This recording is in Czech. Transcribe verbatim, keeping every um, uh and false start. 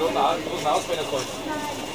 Não dá, não dá os pés nas costas.